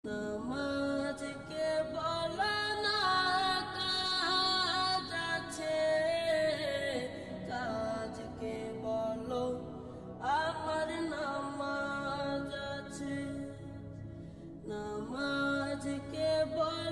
নামাজকে বলো না কাজ আছে, কাজকে বলো আমার নামাজ আছে। নামাজকে বলো